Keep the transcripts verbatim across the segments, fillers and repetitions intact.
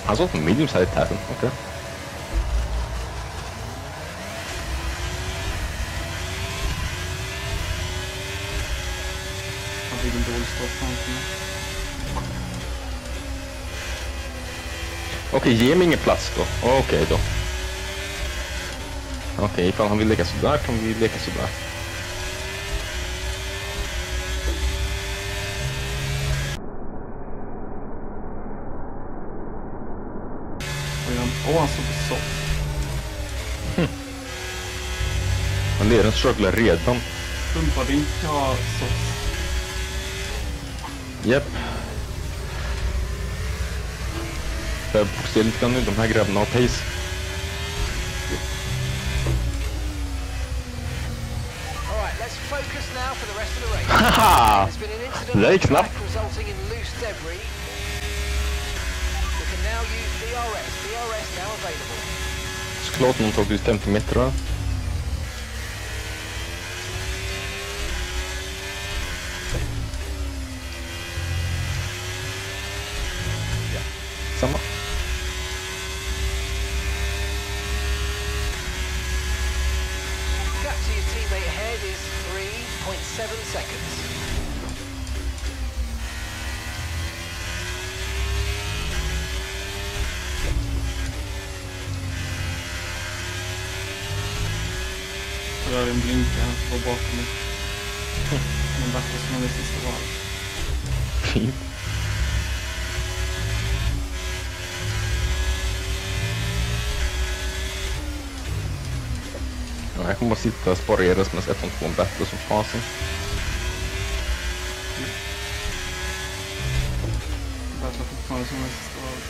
Han såg på mediums här i täten, okej. Okay. Han fick en dålig stopp framför mig. Okej, okay, ge mig ingen plats då. Okej okay, då. Okej, okay, ifall han vill leka sådär kan vi leka sådär. Åh, oh, han står på soft. Hm. Han leder en strugglar redan. Pumpa din ja, soft. Japp. Jag fokuserar lite grann nu, de här grabbarna har pace. Haha! Det där gick snabbt. Såklart någon tog ut femtio meter då. Ja, samma. Gap to your teammate ahead is three point seven seconds. Jag rör en blinka på bakom mig. Men bättre som det sista var. Fint. Ja, jag kommer bara sitta och spara eras med ett två bättre som fasen. Bättre fortfarande som det sista var.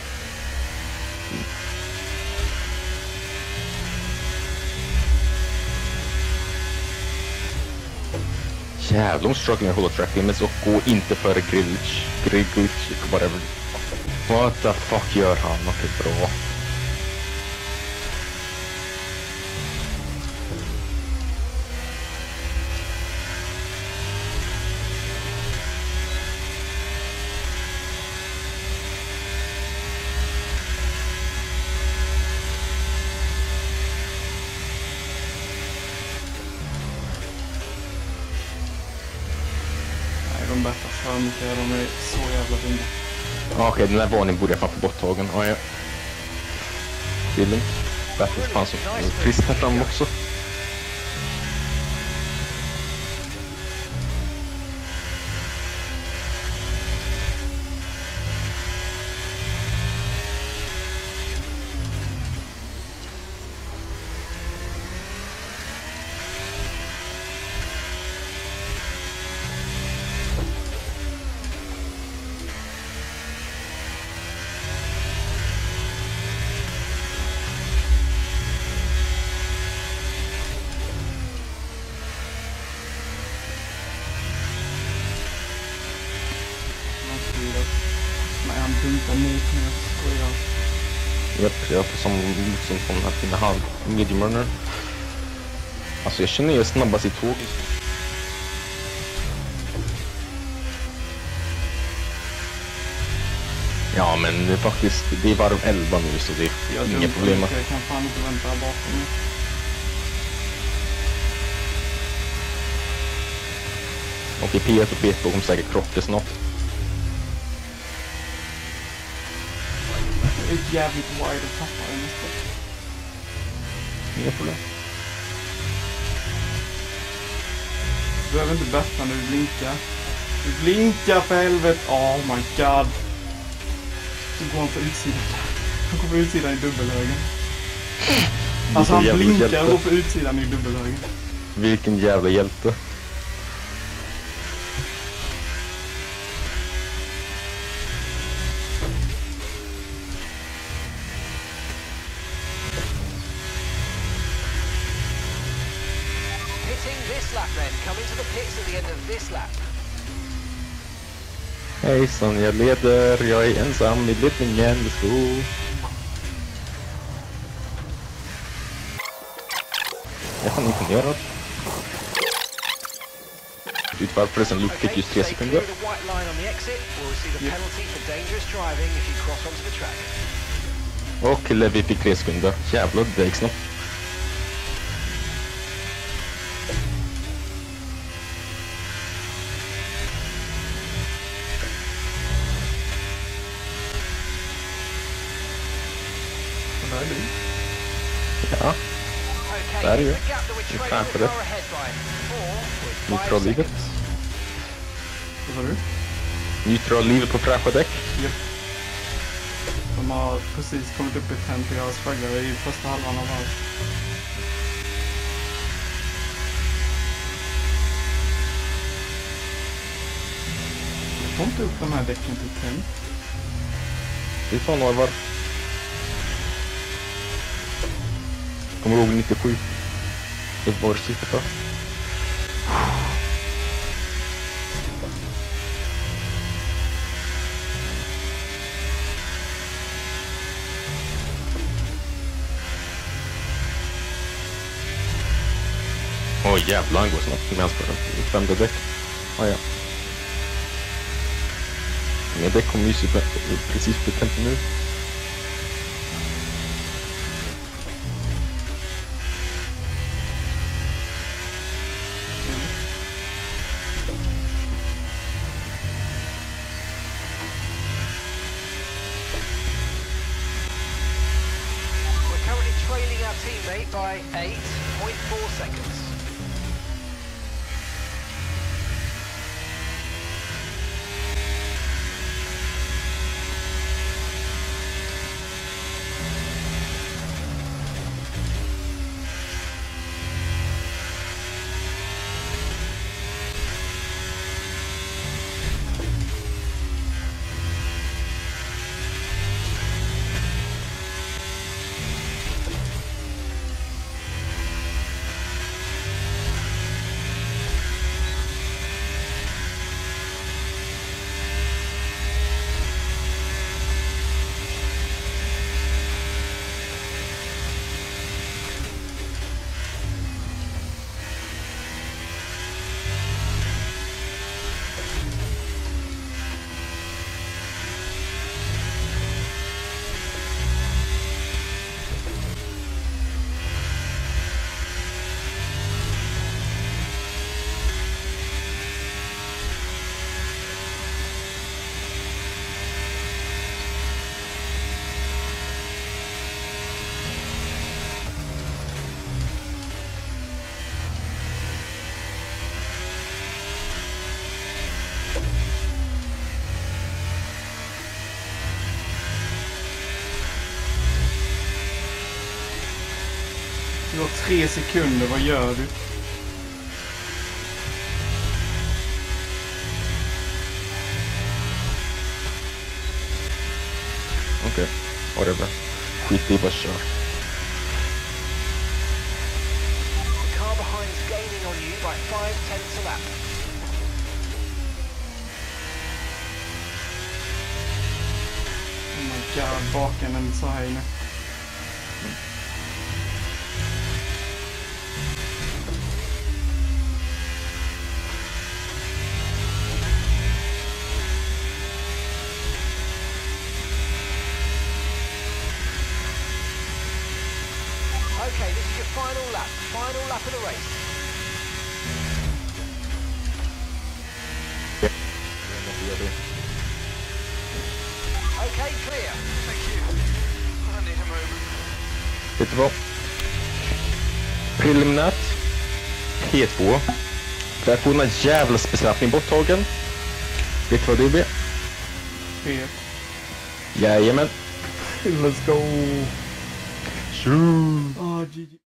Jävlar om struggling hålla track limits och gå inte före Grillitch, Grillitch, whatever. What the fuck gör han? Okej, okay, bra. De bästa för mycket, de är så jävla fina. Ja, okej, den där varningen borde jag fan få borttagen. Ja, ja. Feeling. Bättre fan som Chris här fram också. Nej, han dumpar mot mig, jag skojar. Japp, jag får som motstånd på den här fina halv medium runner. Alltså jag känner ju snabbast i tåg. Ja men det är faktiskt, det är varv elva nu så det är jag inga problem. Jag kan fan inte vänta bakom mig. Och i P ett och P två kommer säkert krocka snart. Det är jävligt wide att tappa det nästan. Inga problem. Du behöver inte bästa när du blinkar. Du blinkar för helvete. Oh my god. Så går han för utsidan. Han går för utsidan i dubbelhögen. Alltså han blinkar och går för utsidan i dubbelhögen. Vilken jävla hjälte. Hejsan, jag leder. Jag är ensam i ledningen. Let's go. Jag är imponerad. Ut varför det sen Luke fick just tre sekunder. Och Levi fick tre sekunder. Jävlar, det gick snabbt. Och där är du. Ja, Okay, Där är here's det. the gap that we're Nu trailing framför the det. car ahead by. Four with five Neutrallivet. seconds. Vad sa du? Neutrallivet på fräscha däck. Japp. De har precis kommit upp i tempo jag spragglar i första halvan av varv. Jag får inte upp de här däcken till temp. Vi tar några varv. Kommer ihåg nittiosju. Det var det sitter för. Åh oh, jävlar, han går snabbt med hans på den. Femte däck. Ah, ja. Min däck kommer ju super, precis på tempo nu. We're currently trailing our teammate by eight point four seconds. Du har tre sekunder, vad gör du? Okej, okay. Whatever. Skit i, bara kör. The car behind is gaining on you by five tenths a lap. Oh my god, baken en så här inne. Okay, this is your final lap. Final lap of the race. Okay, clear. Thank you. I need a moment. Vet du vad? Preliminärt P två. För att få den här jävla bestraffning borttagen. Vet du vad det blir? P. Jajamän. Let's go. Tjo! Ah, G G.